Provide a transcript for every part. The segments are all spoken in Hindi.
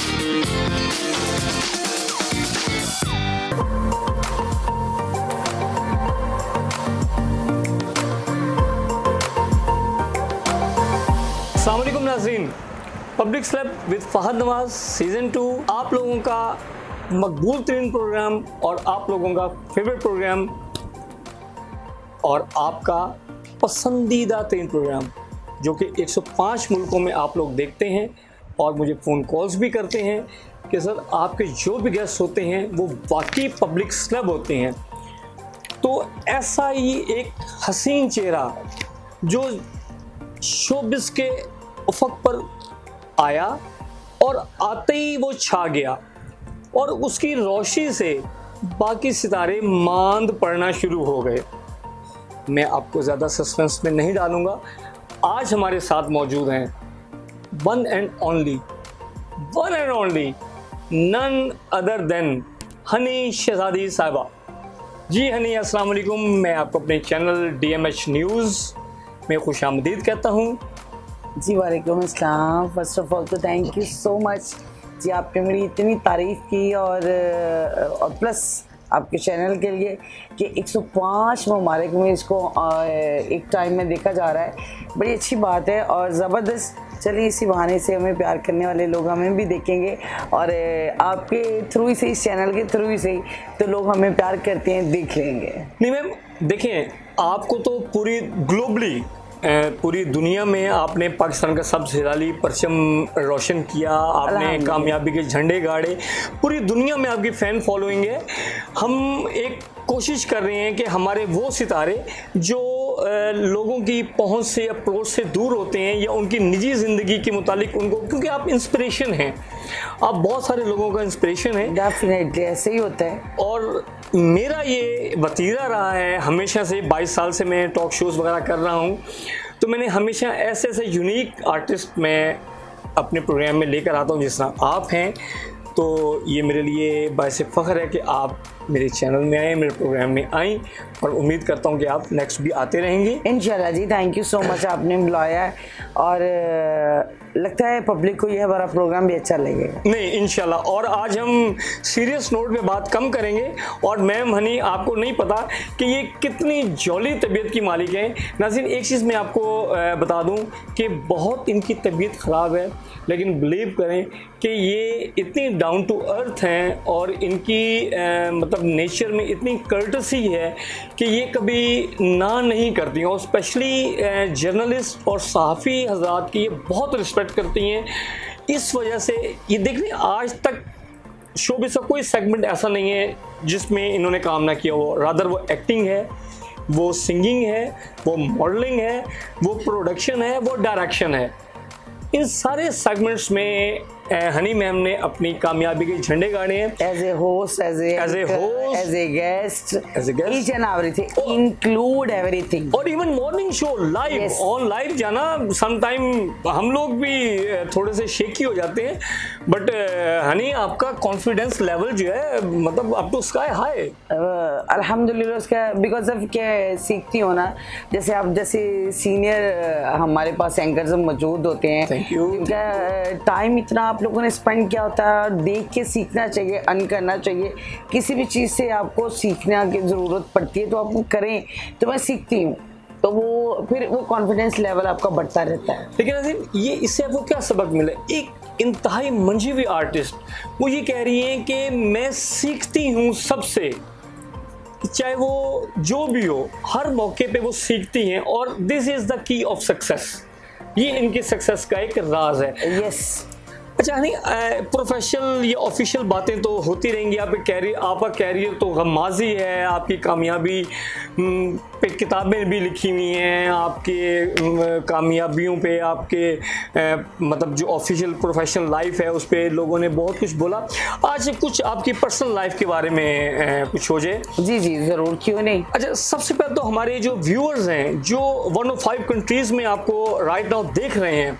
अस्सलाम वालेकुम नाज़रीन, public slab with Fahad Nawaz season 2 आप लोगों का मकबूल तरीन प्रोग्राम और आप लोगों का फेवरेट प्रोग्राम और आपका पसंदीदा तरीन प्रोग्राम जो कि 105 मुल्कों में आप लोग देखते हैं और मुझे फ़ोन कॉल्स भी करते हैं कि सर आपके जो भी गेस्ट होते हैं वो वाकई पब्लिक स्लैब होते हैं। तो ऐसा ही एक हसीन चेहरा जो शोबिस के उफक पर आया और आते ही वो छा गया और उसकी रोशनी से बाकी सितारे मांद पड़ना शुरू हो गए। मैं आपको ज़्यादा सस्पेंस में नहीं डालूंगा। आज हमारे साथ मौजूद हैं one and only none other than Honey Shahzadi साहिबा। जी हनी, अस्सलाम वालेकुम। मैं आपको अपने चैनल DMH न्यूज़ में खुशामदीद कहता हूँ। जी वालेकुम अस्सलाम। फर्स्ट ऑफ ऑल तो थैंक यू सो मच जी, आपने मेरी इतनी तारीफ़ की और प्लस आपके चैनल के लिए कि 105 ममालिक में इसको एक टाइम में देखा जा रहा है, बड़ी अच्छी बात है और ज़बरदस्त। चलिए इसी बहाने से हमें प्यार करने वाले लोग हमें भी देखेंगे और आपके थ्रू ही से, इस चैनल के थ्रू ही से तो लोग हमें प्यार करते हैं, देख लेंगे। नहीं मैम, देखें, आपको तो पूरी ग्लोबली पूरी दुनिया में आपने पाकिस्तान का सबसे ज़्यादा परचम रोशन किया, आपने कामयाबी के झंडे गाड़े, पूरी दुनिया में आपकी फ़ैन फॉलोइंग है। हम एक कोशिश कर रहे हैं कि हमारे वो सितारे जो लोगों की पहुंच से, अप्रोच से दूर होते हैं या उनकी निजी ज़िंदगी के मुतालिक उनको, क्योंकि आप इंस्पिरेशन हैं, आप बहुत सारे लोगों का इंस्पिरेशन है। डेफिनेटली ऐसे ही होता है और मेरा ये वतीरा रहा है हमेशा से, 22 साल से मैं टॉक शोज़ वगैरह कर रहा हूँ, तो मैंने हमेशा ऐसे ऐसे यूनिक आर्टिस्ट मैं अपने प्रोग्राम में लेकर आता हूँ जिस तरह आप हैं। तो ये मेरे लिए बायस फ़ख्र है कि आप मेरे चैनल में आए, मेरे प्रोग्राम में आई और उम्मीद करता हूँ कि आप नेक्स्ट भी आते रहेंगे इंशाल्लाह। जी थैंक यू सो मच, आपने बुलाया है और लगता है पब्लिक को यह हमारा प्रोग्राम भी अच्छा लगेगा। नहीं इंशाल्लाह। और आज हम सीरियस नोट पे बात कम करेंगे और मैम हनी, आपको नहीं पता कि ये कितनी जौली तबीयत की मालिक हैं। नाज़रीन, एक चीज़ मैं आपको बता दूं कि बहुत इनकी तबीयत ख़राब है, लेकिन बिलीव करें कि ये इतनी डाउन टू अर्थ हैं और इनकी मतलब नेचर में इतनी कर्टसी है कि ये कभी ना नहीं करती हैं और स्पेशली जर्नलिस्ट और सहाफ़ी हज़रात की ये बहुत रिस्पेक्ट करती हैं। इस वजह से ये देखिए, आज तक शोबिज़ का कोई सेगमेंट ऐसा नहीं है जिसमें इन्होंने काम ना किया हो। रादर वो एक्टिंग है, वो सिंगिंग है, वो मॉडलिंग है, वो प्रोडक्शन है, वो डायरेक्शन है। इन सारे सेगमेंट्स में हनी मैम ने अपनी कामयाबी के झंडे गाड़े हैं। As a host, as a guest, each and everything, include everything. और even morning show live, on live जाना, सम टाइम हम लोग भी थोड़े से शेकी हो जाते हैं, बट हनी आपका कॉन्फिडेंस लेवल जो है मतलब अप टू स्काई हाई। अल्हम्दुलिल्लाह, उसका बिकॉज ऑफ क्या सीखती हो ना, जैसे आप जैसे सीनियर हमारे पास एंकर्स मौजूद होते हैं, उनका टाइम इतना आप लोगों ने स्पेंड किया होता है, देख के सीखना चाहिए, अर्न करना चाहिए। किसी भी चीज़ से आपको सीखने की ज़रूरत पड़ती है तो आप करें, तो मैं सीखती हूँ, तो वो फिर वो कॉन्फिडेंस लेवल आपका बढ़ता रहता है। लेकिन ये इससे आपको क्या सबक मिला? एक इंतहाई मंझी हुई आर्टिस्ट वो ये कह रही हैं कि मैं सीखती हूँ सबसे, चाहे वो जो भी हो, हर मौके पे वो सीखती हैं और this is the key of success. ये इनके सक्सेस का एक राज है। यस। अच्छा नहीं, प्रोफेशनल या ऑफिशियल बातें तो होती रहेंगी। आपका कैरियर तो माजी है, आपकी कामयाबी पे किताबें भी लिखी हुई हैं, आपके कामयाबियों पे, आपके मतलब जो ऑफिशियल प्रोफेशनल लाइफ है उस पर लोगों ने बहुत कुछ बोला। आज कुछ आपकी पर्सनल लाइफ के बारे में कुछ हो जाए। जी जी ज़रूर, क्यों नहीं। अच्छा, सबसे पहले तो हमारे जो व्यूअर्स हैं जो 105 कंट्रीज़ में आपको राइट नाउ देख रहे हैं,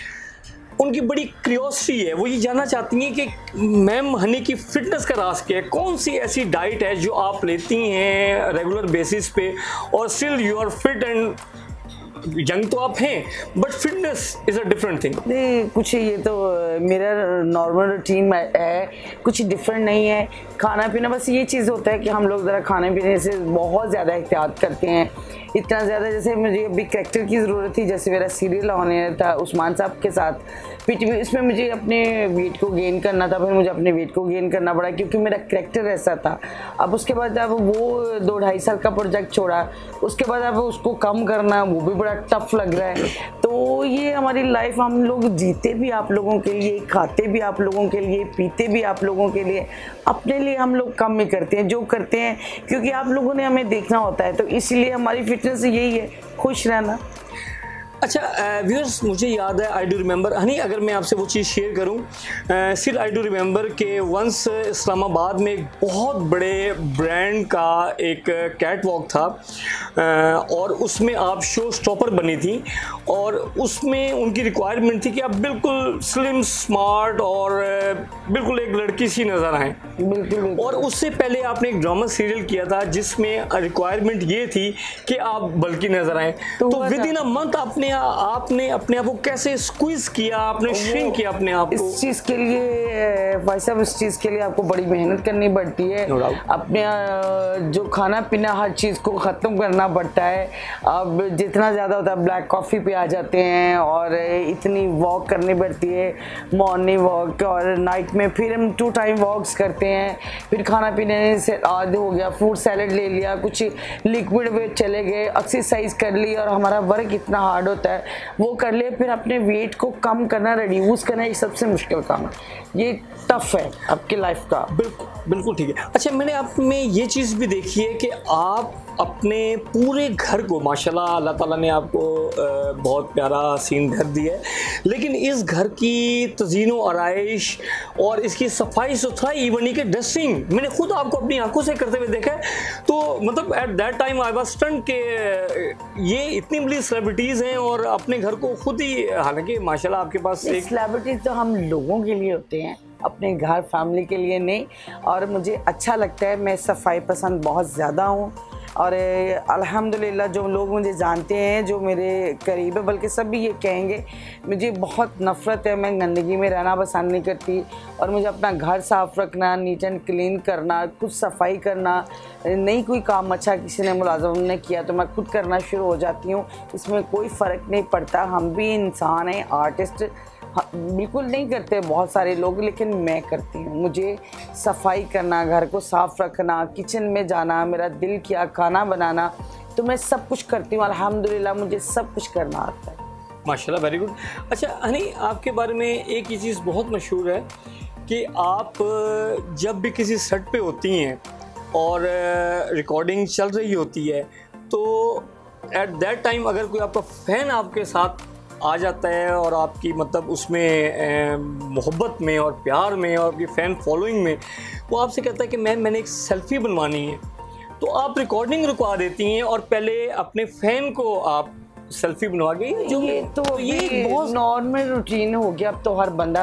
उनकी बड़ी क्यूरियोसिटी है, वो ये जानना चाहती हैं कि मैम हनी की फ़िटनेस का राज क्या है, कौन सी ऐसी डाइट है जो आप लेती हैं रेगुलर बेसिस पे और still you are fit and young तो आप हैं but fitness is a different thing. नहीं, कुछ ये तो मेरा नॉर्मल रूटीन है, कुछ डिफरेंट नहीं है। खाना पीना बस ये चीज़ होता है कि हम लोग ज़रा खाने पीने से बहुत ज़्यादा एहतियात करते हैं, इतना ज़्यादा जैसे मुझे अभी कैरेक्टर की ज़रूरत थी, जैसे मेरा सीरियल होने था उस्मान साहब के साथ पीटीवी, इसमें मुझे अपने वेट को गेन करना था, फिर मुझे अपने वेट को गेन करना पड़ा क्योंकि मेरा कैरेक्टर ऐसा था। अब उसके बाद अब वो 2-2.5 साल का प्रोजेक्ट छोड़ा, उसके बाद अब उसको कम करना वो भी बड़ा टफ लग रहा है। तो ये हमारी लाइफ, हम लोग जीते भी आप लोगों के लिए, खाते भी आप लोगों के लिए, पीते भी आप लोगों के लिए, अपने लिए हम लोग कम ही करते हैं जो करते हैं क्योंकि आप लोगों ने हमें देखना होता है। तो इसलिए हमारी फिटनेस यही है, खुश रहना। अच्छा व्यूअर्स, मुझे याद है, आई डू रिमेंबर हनी, अगर मैं आपसे वो चीज़ शेयर करूं, सिर्फ आई डू रिमेंबर के वंस इस्लामाबाद में एक बहुत बड़े ब्रांड का एक कैट वॉक था और उसमें आप शो स्टॉपर बनी थी और उसमें उनकी रिक्वायरमेंट थी कि आप बिल्कुल स्लिम स्मार्ट और बिल्कुल एक लड़की सी नज़र आएँ। बिल्कुल। और उससे पहले आपने एक ड्रामा सीरियल किया था जिसमें रिक्वायरमेंट ये थी कि आप बल्कि नज़र आएँ, तो विद इन अ मंथ आपने अपने आप को कैसे स्क्वीज किया, आपने श्रिंक किया अपने आप को? इस चीज़ के लिए भाई साहब, इस चीज़ के लिए आपको बड़ी मेहनत करनी पड़ती है। अपने जो खाना पीना हर चीज़ को ख़त्म करना पड़ता है। अब जितना ज़्यादा होता है ब्लैक कॉफ़ी पे आ जाते हैं और इतनी वॉक करनी पड़ती है, मॉर्निंग वॉक और नाइट में फिर हम 2 टाइम वॉक्स करते हैं, फिर खाना पीने से आदि हो गया, फ्रूट सैलेड ले लिया, कुछ लिक्विड में चले गए, एक्सरसाइज कर ली और हमारा वर्क इतना हार्ड होता है वो कर ले, फिर अपने वेट को कम करना, रिड्यूस करना, ये सबसे मुश्किल काम है, ये टफ है आपकी लाइफ का। बिल्कुल ठीक है। अच्छा, मैंने आप में ये चीज़ भी देखी है कि आप अपने पूरे घर को, माशाल्लाह अल्लाह ताला ने आपको बहुत प्यारा सीन घर दिया है, लेकिन इस घर की तज़ीनो आराइश और इसकी सफाई सुथराई, इवन की डस्टिंग, मैंने खुद आपको अपनी आंखों से करते हुए देखा है। तो मतलब at that time I was stunned के ये इतनी बड़ी सेलिब्रिटीज़ हैं और अपने घर को खुद ही, हालांकि माशाल्लाह आपके पास एक सेलिब्रिटीज़ तो हम लोगों के लिए होते हैं, अपने घर फैमिली के लिए नहीं। और मुझे अच्छा लगता है, मैं सफाई पसंद बहुत ज़्यादा हूँ और अल्हम्दुलिल्लाह जो लोग मुझे जानते हैं, जो मेरे करीब है, बल्कि सब भी ये कहेंगे, मुझे बहुत नफ़रत है, मैं गंदगी में रहना पसंद नहीं करती और मुझे अपना घर साफ़ रखना, नीट एंड क्लीन करना, कुछ सफाई करना, नहीं कोई काम अच्छा किसी ने मुलाज़म ने किया तो मैं खुद करना शुरू हो जाती हूँ। इसमें कोई फ़र्क नहीं पड़ता, हम भी इंसान हैं, आर्टिस्ट बिल्कुल नहीं करते बहुत सारे लोग, लेकिन मैं करती हूँ। मुझे सफाई करना, घर को साफ़ रखना, किचन में जाना, मेरा दिल किया खाना बनाना, तो मैं सब कुछ करती हूँ अल्हम्दुलिल्लाह, मुझे सब कुछ करना आता है माशाल्लाह, वेरी गुड। अच्छा हनी, आपके बारे में एक ही चीज़ बहुत मशहूर है कि आप जब भी किसी सेट पे होती हैं और रिकॉर्डिंग चल रही होती है तो एट दैट टाइम अगर कोई आपका फ़ैन आपके साथ आ जाता है और आपकी मतलब उसमें मोहब्बत में और प्यार में और आपकी फ़ैन फॉलोइंग में वो आपसे कहता है कि मैंने एक सेल्फ़ी बनवानी है, तो आप रिकॉर्डिंग रुकवा देती हैं और पहले अपने फ़ैन को आप सेल्फी बनवा गई। जो ये तो ये बहुत नॉर्मल रूटीन हो गया। अब तो हर बंदा,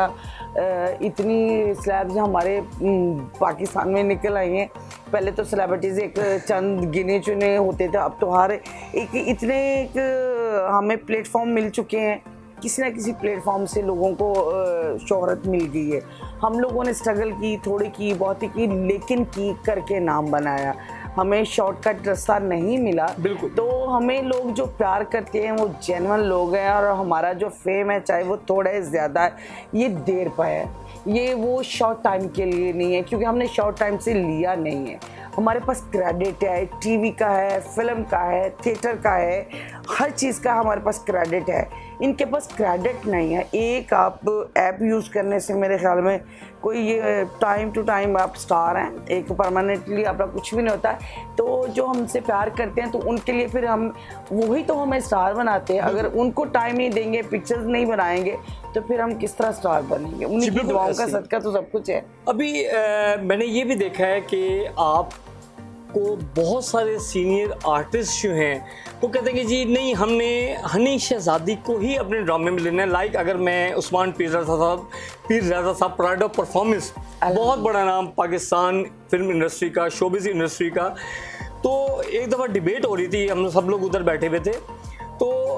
इतनी स्लैब्स हमारे पाकिस्तान में निकल आई हैं। पहले तो सेलिब्रिटीज़ एक चंद गिने चुने होते थे, अब तो हर एक इतने हमें प्लेटफॉर्म मिल चुके हैं, किसी ना किसी प्लेटफॉर्म से लोगों को शोहरत मिल गई है। हम लोगों ने स्ट्रगल की, थोड़ी की, बहुत ही की, लेकिन की करके नाम बनाया। हमें शॉर्टकट रास्ता नहीं मिला, तो हमें लोग जो प्यार करते हैं वो जेन्युइन लोग हैं और हमारा जो फेम है, चाहे वो थोड़ा ज़्यादा है, ये देर पर है, ये वो शॉर्ट टाइम के लिए नहीं है, क्योंकि हमने शॉर्ट टाइम से लिया नहीं है। हमारे पास क्रेडिट है, टीवी का है, फिल्म का है, थिएटर का है, हर चीज़ का हमारे पास क्रेडिट है। इनके पास क्रेडिट नहीं है। एक आप ऐप यूज़ करने से मेरे ख्याल में कोई ये टाइम टू टाइम आप स्टार हैं, एक परमानेंटली आपका कुछ भी नहीं होता है। तो जो हमसे प्यार करते हैं तो उनके लिए फिर हम वही तो हमें स्टार बनाते हैं। अगर उनको टाइम नहीं देंगे, पिक्चर्स नहीं बनाएंगे, तो फिर हम किस तरह स्टार बनेंगे? उन्हीं की दुआओं का सदका तो सब कुछ है। अभी मैंने ये भी देखा है कि आप को बहुत सारे सीनियर आर्टिस्ट जो हैं वो कहते हैं कि जी नहीं, हमने हनी शहजादी को ही अपने ड्रामे में लेना है। लाइक अगर मैं उस्मान पीर रज़ा साहब प्राइड ऑफ परफॉर्मेंस, बहुत बड़ा नाम पाकिस्तान फिल्म इंडस्ट्री का, शोबिज़ इंडस्ट्री का, तो एक दफ़ा डिबेट हो रही थी, हम सब लोग उधर बैठे हुए थे, तो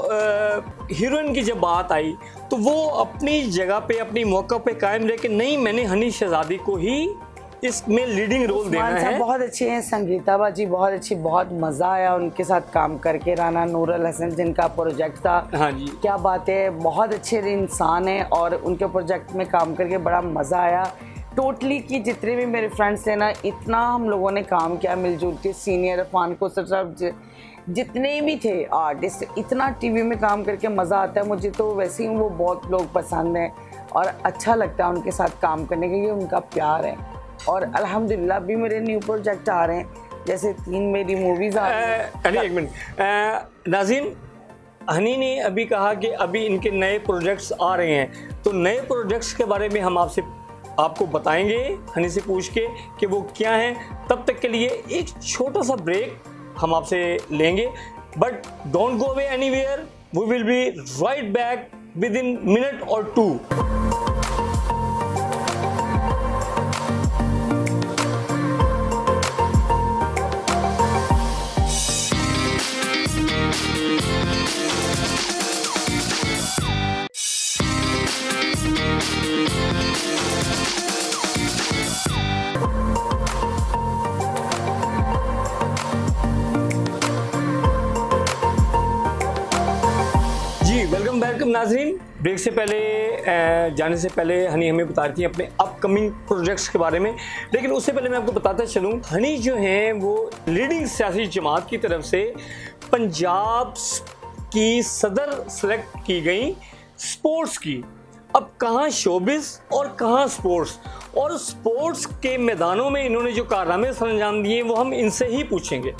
हीरोइन की जब बात आई तो वो अपनी जगह पे, अपनी मौका पे कायम रह के, नहीं मैंने हनी शहजादी को ही इसमें लीडिंग रोल देना है। बहुत अच्छे हैं, संगीता बाजी बहुत अच्छी, बहुत मज़ा आया उनके साथ काम करके। राना नूरुल हसन जिनका प्रोजेक्ट था, हाँ जी, क्या बात है, बहुत अच्छे इंसान हैं और उनके प्रोजेक्ट में काम करके बड़ा मज़ा आया। टोटली की जितने भी मेरे फ्रेंड्स हैं ना, इतना हम लोगों ने काम किया मिलजुल के, सीनियर अफान को सब जितने भी थे आर्टिस्ट, इतना टीवी में काम करके मज़ा आता है। मुझे तो वैसे ही वो बहुत लोग पसंद हैं और अच्छा लगता है उनके साथ काम करने के, ये उनका प्यार है। और अल्हम्दुलिल्लाह भी मेरे न्यू प्रोजेक्ट आ रहे हैं, जैसे 3 मेरी मूवीज़ आ रही हैं। एक मिनट नाज़रीन, हनी ने अभी कहा कि अभी इनके नए प्रोजेक्ट्स आ रहे हैं, तो नए प्रोजेक्ट्स के बारे में हम आपको बताएंगे हनी से पूछ के कि वो क्या हैं। तब तक के लिए एक छोटा सा ब्रेक हम आपसे लेंगे, but don't go away anywhere, we will be right back within minute और 2। वेलकम बैक नाजरीन। ब्रेक से पहले जाने से पहले हनी हमें बता रही थी अपने अपकमिंग प्रोजेक्ट्स के बारे में, लेकिन उससे पहले मैं आपको बताता चलूँ, हनी जो हैं वो लीडिंग सियासी जमात की तरफ से पंजाब की सदर सेलेक्ट की गई स्पोर्ट्स की। अब कहाँ शोबिस और कहाँ स्पोर्ट्स, और स्पोर्ट्स के मैदानों में इन्होंने जो कारनामे सरंजाम दिए वो हम इनसे ही पूछेंगे।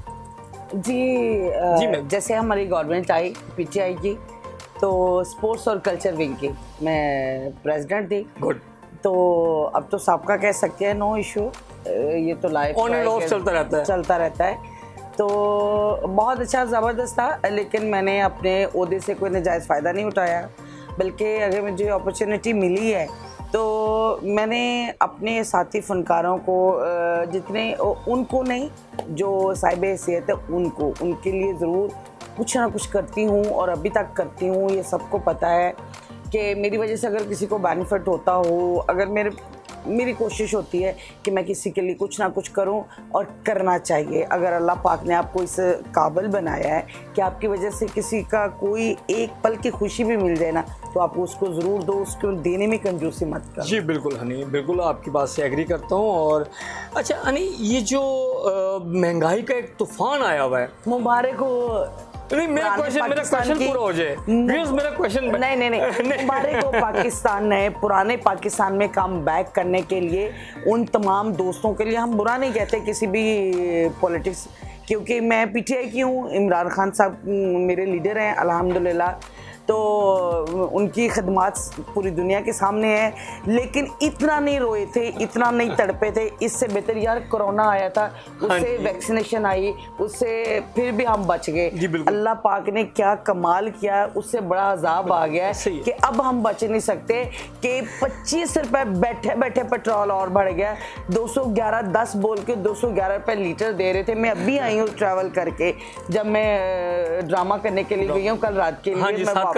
जी जैसे हमारी गवर्नमेंट आई PTI की, तो स्पोर्ट्स और कल्चर विंग की मैं प्रेसिडेंट थी। गुड। तो अब तो सबका कह सकते हैं, नो इशू, ये तो लाइफ ऑन एंड ऑफ चलता रहता है। तो बहुत अच्छा ज़बरदस्त था, लेकिन मैंने अपने ओहदे से कोई नाजायज़ फ़ायदा नहीं उठाया, बल्कि अगर मुझे अपॉर्चुनिटी मिली है तो मैंने अपने साथी फनकारों को जितने, उनको नहीं जो साहिब हैसियत है उनको, उनके लिए ज़रूर कुछ ना कुछ करती हूँ और अभी तक करती हूँ। ये सबको पता है कि मेरी वजह से अगर किसी को बेनिफिट होता हो, अगर मेरी कोशिश होती है कि मैं किसी के लिए कुछ ना कुछ करूं, और करना चाहिए। अगर अल्लाह पाक ने आपको इस काबिल बनाया है कि आपकी वजह से किसी का कोई एक पल की खुशी भी मिल जाए ना, तो आप उसको ज़रूर दो, उसको देने में कंजूसी मत करो। जी बिल्कुल हनी, बिल्कुल आपकी बात से एग्री करता हूँ। और अच्छा हनी, ये जो महंगाई का एक तूफान आया हुआ है, मुबारक हो। नहीं, मेरा क्वेश्चन पूरा हो जाए। मेरा क्वेश्चन नहीं मुबारक हो पाकिस्तान ने पुराने पाकिस्तान में कम बैक करने के लिए। उन तमाम दोस्तों के लिए हम बुरा नहीं कहते किसी भी पॉलिटिक्स, क्योंकि मैं PTI की हूँ, इमरान खान साहब मेरे लीडर हैं अल्हम्दुलिल्लाह, तो उनकी खदमात पूरी दुनिया के सामने है। लेकिन इतना नहीं रोए थे, इतना नहीं तड़पे थे। इससे बेहतर यार कोरोना आया था, उससे वैक्सीनेशन आई, उससे फिर भी हम बच गए। अल्लाह पाक ने क्या कमाल किया, उससे बड़ा अजाब आ गया कि अब हम बच नहीं सकते। कि 25 रुपए बैठे बैठे पेट्रोल और बढ़ गया, 211 10 बोल के 211 रुपए लीटर दे रहे थे। मैं अभी आई हूँ ट्रैवल करके, जब मैं ड्रामा करने के लिए गई हूँ कल रात के लिए,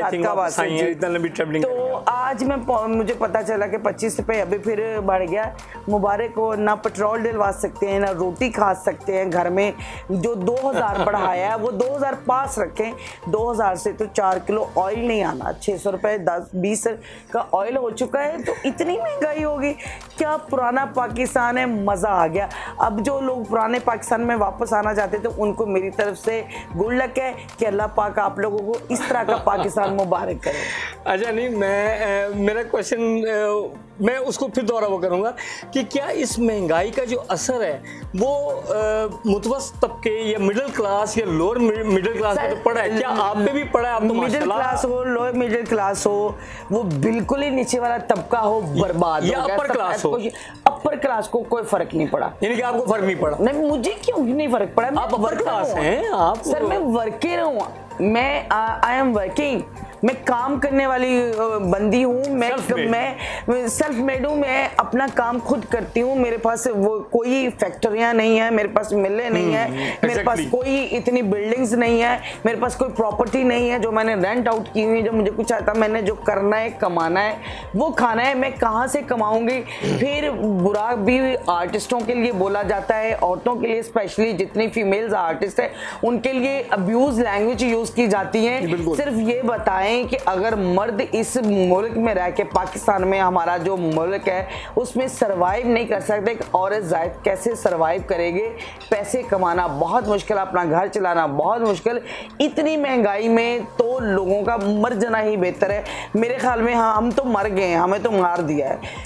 तो आज मुझे पता चला कि 25 रुपए अभी फिर बढ़ गया। मुबारक हो, ना पेट्रोल डलवा सकते हैं, ना रोटी खा सकते हैं घर में। जो 2000 बढ़ाया है वो 2000 पास रखें। 2000 से तो 4 किलो ऑयल नहीं आना, 600 रुपए 10-20 का ऑयल हो चुका है। तो इतनी महंगाई होगी, क्या पुराना पाकिस्तान है, मज़ा आ गया। अब जो लोग पुराने पाकिस्तान में वापस आना चाहते थे उनको मेरी तरफ से गुड लक है कि अल्लाह पाक आप लोगों को इस तरह का पाकिस्तान मुबारक करे। अच्छा नहीं, मेरा क्वेश्चन मैं उसको फिर दोहरा करूँगा कि क्या इस महंगाई का जो असर है वो मुतवस्सित तबके या मिडिल क्लास या लोअर मिडिल क्लास पे तो पड़ा है? क्या आप पे भी पड़ा है? आप तो मिडिल क्लास हो, लोअर मिडिल क्लास हो, वो बिल्कुल ही नीचे वाला तबका हो, बर्बाद या अपर क्लास हो, अपर क्लास को कोई फर्क नहीं पड़ा। यानी कि आपको फर्क नहीं पड़ा? नहीं, मुझे क्यों नहीं फर्क पड़ा, आप अपर क्लास हैं। आप सर मैं वर्कर हूँ, मैं आई एम वर्किंग, मैं काम करने वाली बंदी हूँ, मैं सेल्फ मेड हूँ, मैं अपना काम खुद करती हूँ। मेरे पास वो कोई फैक्ट्रियाँ नहीं है, मेरे पास मिलें नहीं है, मेरे पास कोई इतनी बिल्डिंग्स नहीं है, मेरे पास कोई प्रॉपर्टी नहीं है जो मैंने रेंट आउट की हुई, जो मुझे कुछ आता। मैंने जो करना है, कमाना है, वो खाना है। मैं कहाँ से कमाऊंगी? फिर बुरा भी आर्टिस्टों के लिए बोला जाता है, औरतों के लिए स्पेशली, जितनी फीमेल्स आर्टिस्ट है उनके लिए अब्यूज लैंग्वेज यूज की जाती है। सिर्फ ये बताएं कि अगर मर्द इस मुल्क में रह के, पाकिस्तान में हमारा जो मुल्क है उसमें सरवाइव नहीं कर सकते, औरत जायद कैसे सरवाइव करेंगे? पैसे कमाना बहुत मुश्किल, अपना घर चलाना बहुत मुश्किल। इतनी महंगाई में तो लोगों का मर जाना ही बेहतर है मेरे ख्याल में। हाँ, हम तो मर गए हैं, हमें तो मार दिया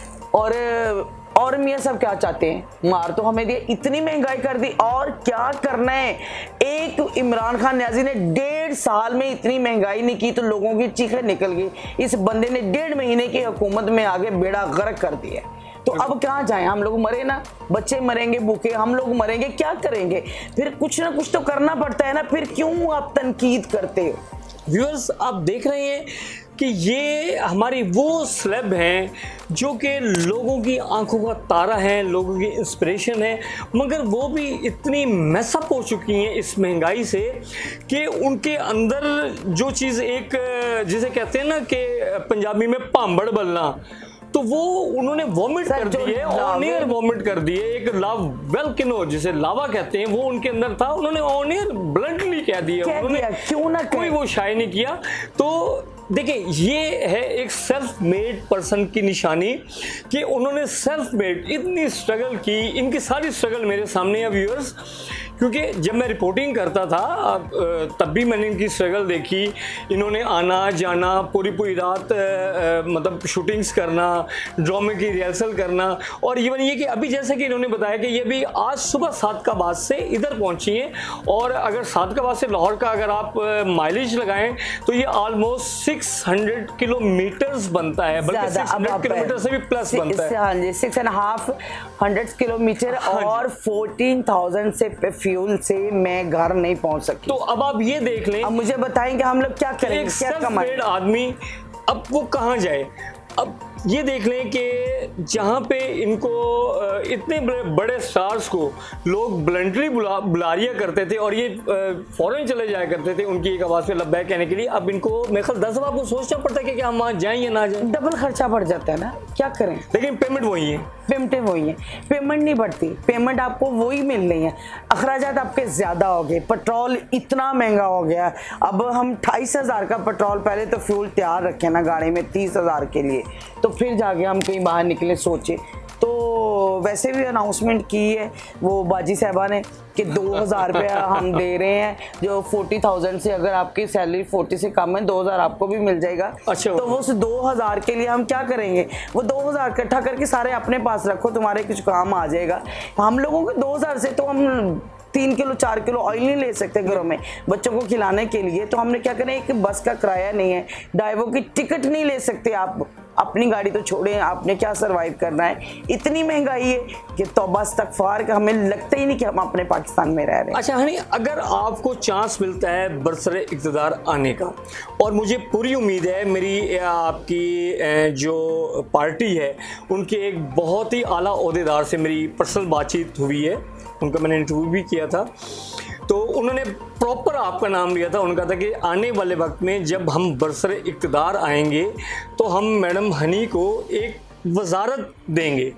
है। और मियाँ सब क्या चाहते हैं? मार तो हमें दिया, इतनी महंगाई कर दी, और क्या करना है? एक इमरान खान न्याजी ने 1.5 साल में इतनी महंगाई नहीं की तो लोगों की चीखें निकल गई। इस बंदे ने 1.5 महीने की हुकूमत में आगे बेड़ा गर्क कर दिया। तो अब कहाँ जाएं? हम लोग मरे ना, बच्चे मरेंगे भूखे, हम लोग मरेंगे, क्या करेंगे? फिर कुछ ना कुछ तो करना पड़ता है ना। फिर क्यों आप तनकीद करते हो? व्यूअर्स, आप देख रहे हैं कि ये हमारी वो स्लेब हैं जो कि लोगों की आंखों का तारा है, लोगों की इंस्पिरेशन है, मगर वो भी इतनी मैसअप हो चुकी हैं इस महंगाई से कि उनके अंदर जो चीज़ एक, जिसे कहते हैं ना कि पंजाबी में भांबड़ बलना, तो वो उन्होंने वॉमिट कर दी है, ऑन एयर वॉमिट कर दी है। एक वेल्केनो जिसे लावा कहते हैं वो उनके अंदर था, उन्होंने ऑन एयर ब्लंटली कह दिया, उन्होंने क्यों ना कोई वो शाय नहीं किया। तो देखिए, ये है एक सेल्फ मेड पर्सन की निशानी कि उन्होंने सेल्फ मेड इतनी स्ट्रगल की। इनकी सारी स्ट्रगल मेरे सामने है व्यूअर्स, क्योंकि जब मैं रिपोर्टिंग करता था तब भी मैंने इनकी स्ट्रगल देखी। इन्होंने आना जाना, पूरी रात मतलब शूटिंग्स करना, ड्रामे की रिहर्सल करना, और इवन ये कि अभी जैसे कि इन्होंने बताया कि ये भी आज सुबह सादकाबाद से इधर पहुंची हैं, और अगर सादकाबाद से लाहौर का अगर आप माइलेज लगाएं तो ये ऑलमोस्ट 600 किलोमीटर्स बनता है, बल्कि 600 किलोमीटर से भी प्लस बनता है। हाँ जी, 650 किलोमीटर, और 14,000 से फ्यूल से मैं घर नहीं पहुंच सकी। तो अब आप ये देख लें, अब मुझे बताएं कि हम लोग क्या करेंगे? एक सेल्फ मेड आदमी अब वो कहाँ जाए? अब ये देख लें कि जहाँ पे इनको इतने बड़े स्टार्स को लोग ब्लंटली बुलारिया करते थे और ये फॉरेन चले जाया करते थे उनकी एक आवाज़ पे लब्बैक कहने के लिए, अब इनको मेरे ख्याल 10 बार को सोचना पड़ता है कि हम वहाँ जाएं या ना जाएं। डबल खर्चा बढ़ जाता है ना, क्या करें? लेकिन पेमेंट वही है, पेमेंटें वही है, पेमेंट नहीं बढ़ती, पेमेंट आपको वही मिल रही है। अखराजात आपके ज़्यादा हो गए, पेट्रोल इतना महंगा हो गया। अब हम 28,000 का पेट्रोल, पहले तो फ्यूल तैयार रखे ना गाड़ी में 30,000 के लिए, तो फिर जाके हम कहीं बाहर निकले सोचे। तो वैसे भी अनाउंसमेंट की है वो बाजी साहबा ने कि 2,000 रुपया हम दे रहे हैं, जो 40,000 से, अगर आपकी सैलरी 40 से कम है 2,000 आपको भी मिल जाएगा। अच्छा, तो वो उस 2,000 के लिए हम क्या करेंगे? वो 2,000 इकट्ठा करके सारे अपने पास रखो, तुम्हारे कुछ काम आ जाएगा। हम लोगों को 2,000 से तो हम 3 किलो 4 किलो ऑयल नहीं ले सकते घरों में बच्चों को खिलाने के लिए। तो हमने क्या करें, एक बस का किराया नहीं है, ड्राइवर की टिकट नहीं ले सकते आप, अपनी गाड़ी तो छोड़े, आपने क्या सरवाइव करना है? इतनी महंगाई है कि तौबा इस्तगफार का हमें लगता ही नहीं कि हम अपने पाकिस्तान में रह रहे हैं। अच्छा हनी, अगर आपको चांस मिलता है बरसरे इक़्तिदार आने का, और मुझे पूरी उम्मीद है, मेरी आपकी जो पार्टी है उनके एक बहुत ही आला ओहदेदार से मेरी पर्सनल बातचीत हुई है, उनका मैंने इंटरव्यू भी किया था, तो उन्होंने प्रॉपर आपका नाम लिया था। उन्होंने कहा था कि आने वाले वक्त में जब हम बरसरे इक़्तिदार आएंगे तो हम मैडम हनी को एक वजारत देंगे।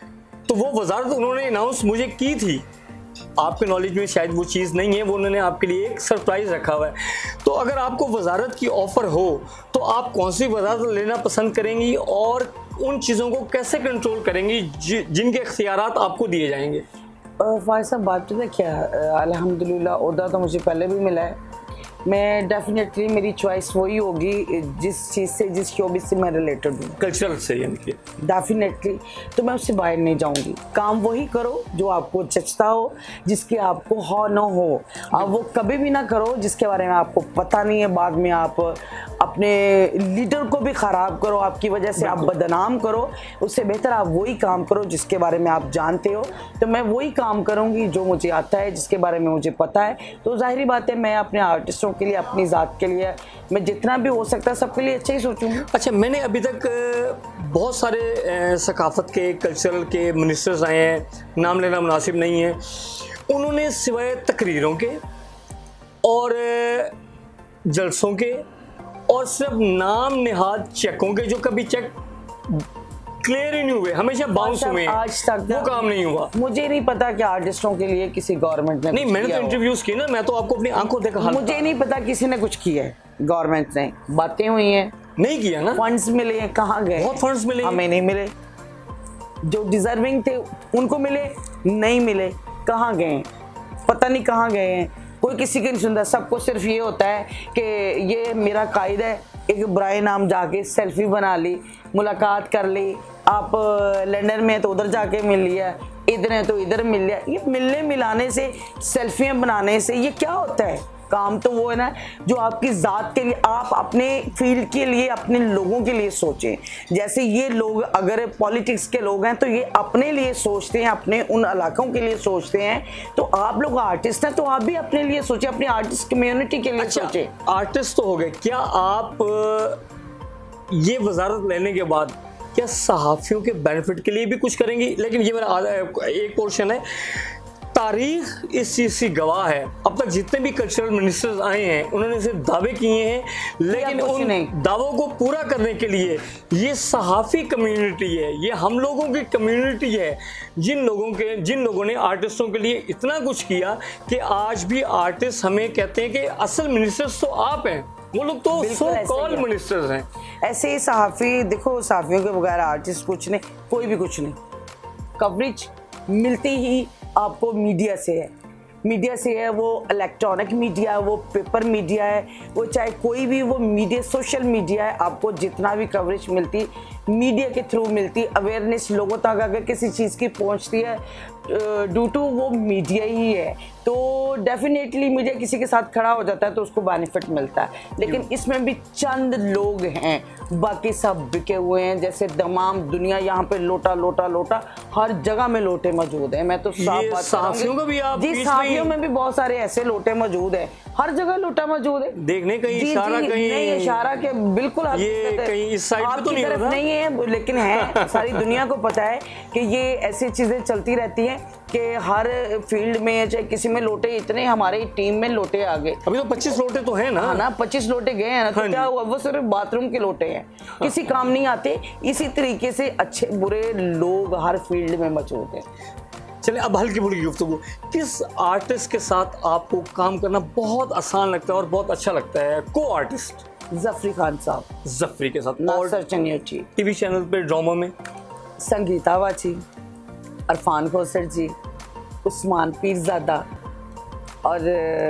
तो वो वजारत उन्होंने अनाउंस मुझे की थी, आपके नॉलेज में शायद वो चीज़ नहीं है, वो उन्होंने आपके लिए एक सरप्राइज़ रखा हुआ है। तो अगर आपको वजारत की ऑफ़र हो तो आप कौन सी वजारत लेना पसंद करेंगी और उन चीज़ों को कैसे कंट्रोल करेंगी जिनके इख्तियारात आपको दिए जाएंगे? फाइज साहब, बात तो क्या, अल्हम्दुलिल्लाह ओहदा तो मुझे पहले भी मिला है। मैं डेफिनेटली, मेरी चॉइस वही होगी जिस चीज़ से, जिस शोबिस से मैं रिलेटेड हूँ, कल्चरल से, यानी कि डेफिनेटली। तो मैं उससे बाहर नहीं जाऊँगी। काम वही करो जो आपको जचता हो, जिसके आपको हो न हो। अब वो कभी भी ना करो जिसके बारे में आपको पता नहीं है, बाद में आप अपने लीडर को भी ख़राब करो, आपकी वजह से आप बदनाम करो। उससे बेहतर आप वही काम करो जिसके बारे में आप जानते हो। तो मैं वही काम करूँगी जो मुझे आता है, जिसके बारे में मुझे पता है। तो जाहिर बात है मैं अपने आर्टिस्टों आर्टिस्टों के लिए, अपनी ज़ात के लिए मैं जितना भी हो सकता है सबके लिए अच्छा ही सोचूंगी। अच्छा, मैंने अभी तक बहुत सारे सकाफत के, कल्चरल के मिनिस्टर्स आए हैं, नाम लेना मुनासिब नहीं है, उन्होंने सिवाय तकरीरों के और जलसों के और सिर्फ नाम निहाद चेकों के, जो कभी चेक क्लियर ही नहीं हुए, हमेशा बाउंस हुए, आज तक वो काम नहीं हुआ। मुझे नहीं पता कि आर्टिस्टों के लिए किसी गवर्नमेंट ने नहीं, मैंने तो इंटरव्यूज किए ना, मैं तो आपको अपनी आंखों देखा, मुझे नहीं पता किसी ने कुछ किया है। गवर्नमेंट ने बातें हुई हैं, नहीं किया ना, फंड्स मिले हैं, कहाँ गए? बहुत फंड्स मिले, हमें नहीं मिले। जो डिजर्विंग थे उनको मिले, नहीं मिले, कहाँ गए? पता नहीं कहाँ गए हैं, कोई किसी की नहीं सुनता। सबको सिर्फ ये होता है कि ये मेरा कायदा है, एक बुराई नाम जाके सेल्फी बना ली, मुलाकात कर ली, आप लंदन में तो उधर जाके मिल लिया, इधर है तो इधर मिल लिया। ये मिलने मिलाने से, सेल्फियाँ बनाने से ये क्या होता है? काम तो वो है ना जो आपकी ज़ात के लिए, आप अपने फील्ड के लिए, अपने लोगों के लिए सोचें। जैसे ये लोग अगर पॉलिटिक्स के लोग हैं तो ये अपने लिए सोचते हैं, अपने उन इलाकों के लिए सोचते हैं। तो आप लोग आर्टिस्ट हैं तो आप भी अपने लिए सोचें, अपनी आर्टिस्ट कम्युनिटी के लिए सोचें। आर्टिस्ट तो हो गए, क्या आप ये वजारत लेने के बाद क्या सहाफ़ियों के बेनिफिट के लिए भी कुछ करेंगी? लेकिन ये मेरा एक पोर्शन है, तारीख इस चीज़ की गवाह है, अब तक जितने भी कल्चरल मिनिस्टर्स आए हैं उन्होंने सिर्फ दावे किए हैं, लेकिन उन दावों को पूरा करने के लिए ये सहाफ़ी कम्युनिटी है, ये हम लोगों की कम्युनिटी है, जिन लोगों ने आर्टिस्टों के लिए इतना कुछ किया कि आज भी आर्टिस्ट हमें कहते हैं कि असल मिनिस्टर्स तो आप हैं, वो लोग तो सो कॉल्ड मिनिस्टर्स हैं। ऐसे ही सहाफ़ी, देखो सहाफ़ियों के बगैर आर्टिस्ट कुछ नहीं, कोई भी कुछ नहीं। कवरेज मिलती ही आपको मीडिया से है, मीडिया से है, वो इलेक्ट्रॉनिक मीडिया है, वो पेपर मीडिया है, वो चाहे कोई भी वो मीडिया, सोशल मीडिया है, आपको जितना भी कवरेज मिलती मीडिया के थ्रू मिलती, अवेयरनेस लोगों तक अगर किसी चीज़ की पहुंचती है ड्यू टू वो मीडिया ही है। तो डेफिनेटली मीडिया किसी के साथ खड़ा हो जाता है तो उसको बेनिफिट मिलता है, लेकिन इसमें भी चंद लोग हैं, बाकी सब बिके हुए हैं। जैसे तमाम दुनिया यहाँ पे लोटा लोटा लोटा, हर जगह में लोटे मौजूद हैं। मैं तो साफ बात सहाफ़ियों का भी आप जी, सहाफ़ियों में भी बहुत सारे ऐसे लोटे मौजूद हैं, हर जगह लोटा मौजूद है। देखने कहीं इशारा, कहीं नहीं इशारा के बिल्कुल ये कहीं इस साइड पे तो नहीं तरफ नहीं है, लेकिन है सारी दुनिया को पता है कि ये ऐसी चीजें चलती रहती हैं कि हर फील्ड में चाहे किसी में लोटे इतने, हमारी टीम में लोटे आ गए। अभी तो 25 लोटे तो हैं ना, 25 लोटे गए हैं ना, तो क्या हुआ? वो सिर्फ बाथरूम के लोटे हैं, किसी काम नहीं आते। इसी तरीके से अच्छे बुरे लोग हर फील्ड में मौजूद हैं। चलिए अब हल्की फुल्की गुफ्तगू, किस आर्टिस्ट के साथ आपको काम करना बहुत आसान लगता है और बहुत अच्छा लगता है? को आर्टिस्ट जफरी खान साहब, जफरी के साथ, नासिर चनियोटी, टीवी चैनल पे ड्रामा में संगीता वाची, अरफान खोसर जी, उस्मान पीरज़ादा और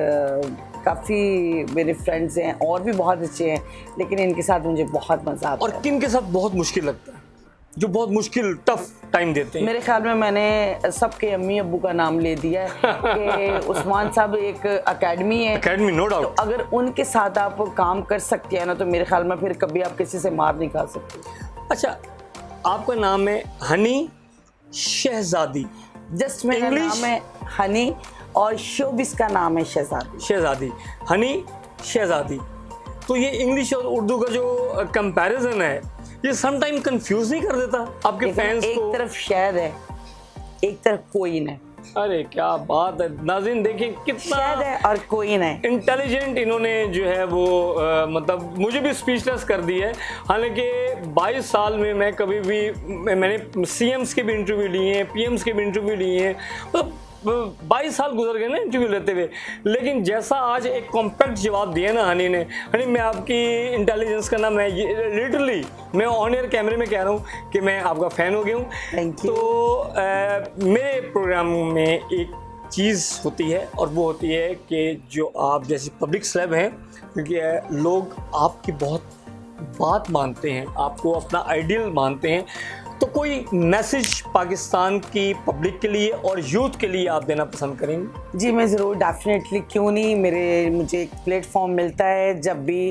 काफ़ी मेरे फ्रेंड्स हैं और भी बहुत अच्छे हैं, लेकिन इनके साथ मुझे बहुत मज़ा आता है। और किन के साथ बहुत मुश्किल लगता है, जो बहुत मुश्किल टफ टाइम देते हैं? मेरे ख्याल में मैंने सबके अम्मी अब्बू का नाम ले दिया है कि उस्मान साहब एक एकेडमी है, एकेडमी नो डाउट, तो अगर उनके साथ आप काम कर सकते हैं ना तो मेरे ख्याल में फिर कभी आप किसी से मार नहीं खा सकते। अच्छा, आपका नाम है हनी शहजादी, जस्ट मेरा नाम है हनी और शोबिस का नाम है शहजादी। शहजादी, हनी शहजादी। तो ये इंग्लिश और उर्दू का जो कंपैरिजन है ये समटाइम कंफ्यूज नहीं कर देता आपके फैंस को? एक तरफ शहद है, एक तरफ कोइन है। अरे क्या बात है नाज़रीन, देखिए कितना शहद है और कोइन है। इंटेलिजेंट इन्होंने जो है वो मतलब मुझे भी स्पीचलेस कर दी है। हालांकि 22 साल में मैं कभी भी मैंने सीएम्स के भी इंटरव्यू लिए हैं, पीएम्स के भी इंटरव्यू लिए हैं, तो 22 साल गुजर गए ना इंटरव्यू लेते हुए, लेकिन जैसा आज एक कॉम्पैक्ट जवाब दिया ना हनी ने, हनी मैं आपकी इंटेलिजेंस का ना, मैं लिटरली मैं ऑन एयर कैमरे में कह रहा हूँ कि मैं आपका फ़ैन हो गया हूँ। Thank you. तो मेरे प्रोग्राम में एक चीज़ होती है और वो होती है कि जो आप जैसी पब्लिक सेलेब हैं, क्योंकि लोग आपकी बहुत बात मानते हैं, आपको अपना आइडियल मानते हैं, तो कोई मैसेज पाकिस्तान की पब्लिक के लिए और यूथ के लिए आप देना पसंद करेंगे? जी मैं ज़रूर, डेफिनेटली, क्यों नहीं। मुझे एक प्लेटफॉर्म मिलता है जब भी,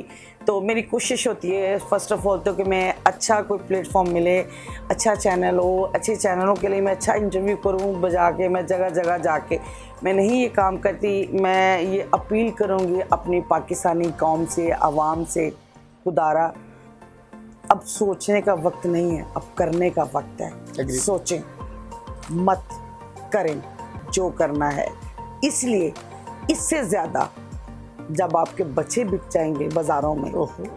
तो मेरी कोशिश होती है फर्स्ट ऑफ ऑल तो कि मैं अच्छा कोई प्लेटफॉर्म मिले, अच्छा चैनल हो, अच्छे चैनलों के लिए मैं अच्छा इंटरव्यू करूं बजा के, मैं जगह जगह जाके मैं नहीं ये काम करती। मैं ये अपील करूंगी अपनी पाकिस्तानी कौम से, आवाम से, खुदारा अब सोचने का वक्त नहीं है, अब करने का वक्त है। सोचें मत, करें जो करना है। इसलिए इससे ज़्यादा जब आपके बच्चे बिक जाएंगे बाज़ारों में,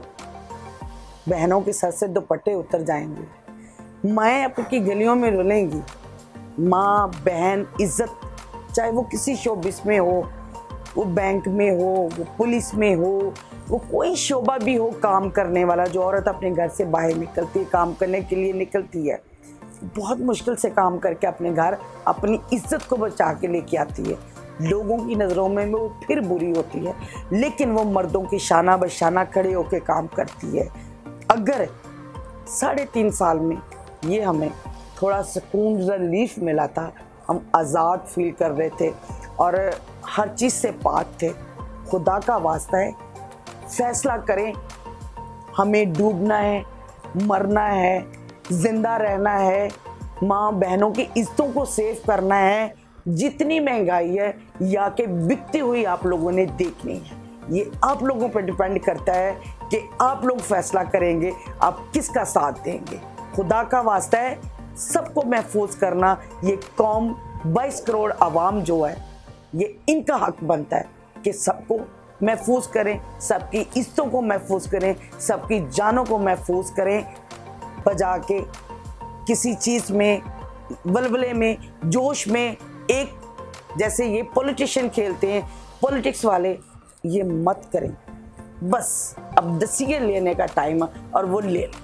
बहनों के सर से दुपट्टे उतर जाएंगे, माएँ आपकी गलियों में रुलेंगी। माँ, बहन, इज़्ज़त, चाहे वो किसी शोबिस में हो, वो बैंक में हो, वो पुलिस में हो, वो कोई शोबा भी हो काम करने वाला, जो औरत अपने घर से बाहर निकलती है, काम करने के लिए निकलती है, बहुत मुश्किल से काम करके अपने घर अपनी इज़्ज़त को बचा के लेके आती है। लोगों की नज़रों में वो फिर बुरी होती है, लेकिन वो मर्दों की शाना बशाना खड़े होकर काम करती है। अगर 3.5 साल में ये हमें थोड़ा सुकून, रिलीफ मिला था, हम आज़ाद फील कर रहे थे और हर चीज़ से पाक थे, खुदा का वास्ता है फैसला करें। हमें डूबना है, मरना है, जिंदा रहना है, माँ बहनों की इज्जतों को सेव करना है। जितनी महंगाई है या के बिकती हुई आप लोगों ने देखनी है। ये आप लोगों पर डिपेंड करता है कि आप लोग फैसला करेंगे आप किसका साथ देंगे। खुदा का वास्ता है सबको महफूज करना। ये कौम 22 करोड़ आवाम जो है, ये इनका हक बनता है कि सबको महफूज करें, सबकी इज्जतों को महफूज करें, सबकी जानों को महफूज करें। बजा के किसी चीज़ में, बलबले में, जोश में, एक जैसे ये पॉलिटिशियन खेलते हैं, पॉलिटिक्स वाले, ये मत करें। बस अब डिसीजन लेने का टाइम है और वो ले लें।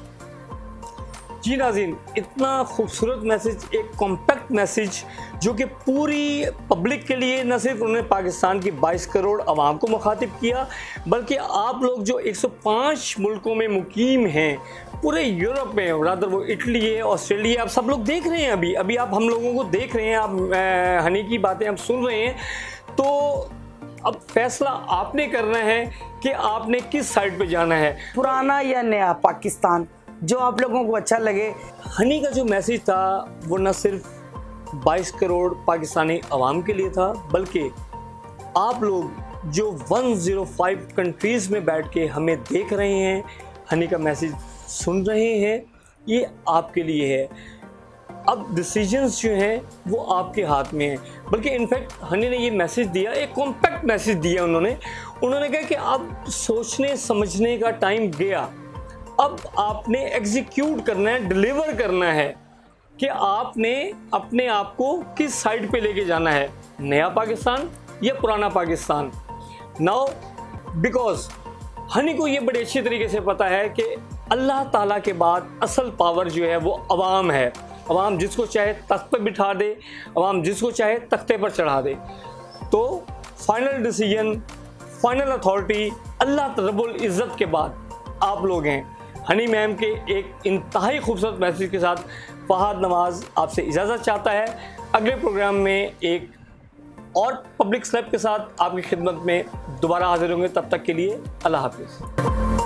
जी नाज़रीन, इतना खूबसूरत मैसेज, एक कॉम्पैक्ट मैसेज जो कि पूरी पब्लिक के लिए, न सिर्फ उन्होंने पाकिस्तान की 22 करोड़ आवाम को मुखातिब किया, बल्कि आप लोग जो 105 मुल्कों में मुकीम हैं, पूरे यूरोप में, रादर वो इटली है, ऑस्ट्रेलिया, आप सब लोग देख रहे हैं। अभी आप हम लोगों को देख रहे हैं, आप हनी की बातें आप सुन रहे हैं। तो अब फैसला आपने करना है कि आपने किस साइड पे जाना है, पुराना या नया पाकिस्तान, जो आप लोगों को अच्छा लगे। हनी का जो मैसेज था वो न सिर्फ 22 करोड़ पाकिस्तानी अवाम के लिए था, बल्कि आप लोग जो 105 कंट्रीज़ में बैठ के हमें देख रहे हैं, हनी का मैसेज सुन रहे हैं, ये आपके लिए है। अब डिसीजंस जो हैं वो आपके हाथ में हैं। बल्कि इनफैक्ट हनी ने ये मैसेज दिया, एक कॉम्पैक्ट मैसेज दिया उन्होंने कहा कि अब सोचने समझने का टाइम गया, अब आपने एग्जीक्यूट करना है, डिलीवर करना है कि आपने अपने आप को किस साइड पे लेके जाना है, नया पाकिस्तान या पुराना पाकिस्तान। नाउ बिकॉज हनी को ये बड़े अच्छी तरीके से पता है कि अल्लाह ताला के बाद असल पावर जो है वो अवाम है। अवाम जिसको चाहे तख्त पर बिठा दे, अवाम जिसको चाहे तख्ते पर चढ़ा दे। तो फाइनल डिसीजन, फाइनल अथॉरिटी अल्लाह रब्बुल इज़्ज़त के बाद आप लोग हैं। हनी मैम के एक इंतहाई खूबसूरत मैसेज के साथ फहद नवाज़ आपसे इजाज़त चाहता है। अगले प्रोग्राम में एक और पब्लिक स्लैब के साथ आपकी खिदमत में दोबारा हाजिर होंगे। तब तक के लिए अल्लाह हाफिज़।